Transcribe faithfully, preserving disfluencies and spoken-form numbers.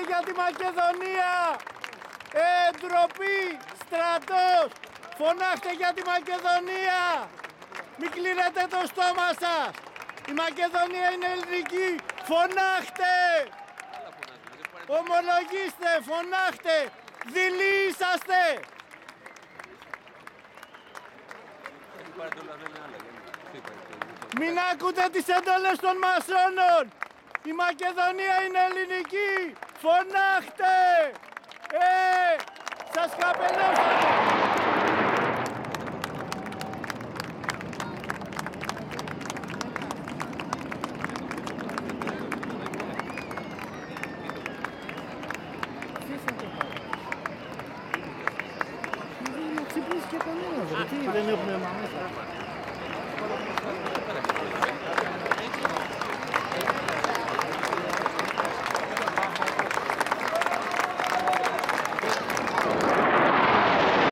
για τη Μακεδονία! Ε, ντροπή, στρατός! Φωνάχτε για τη Μακεδονία! Μην κλείνετε το στόμα σας! Η Μακεδονία είναι ελληνική! Φωνάχτε! Ομολογήστε, φωνάχτε! Δειλοί είσαστε! Μην ακούτε τις εντολές των μασόνων! Η Μακεδονία είναι ελληνική! Φωνάχτε! Ε, σας καπελώσατε!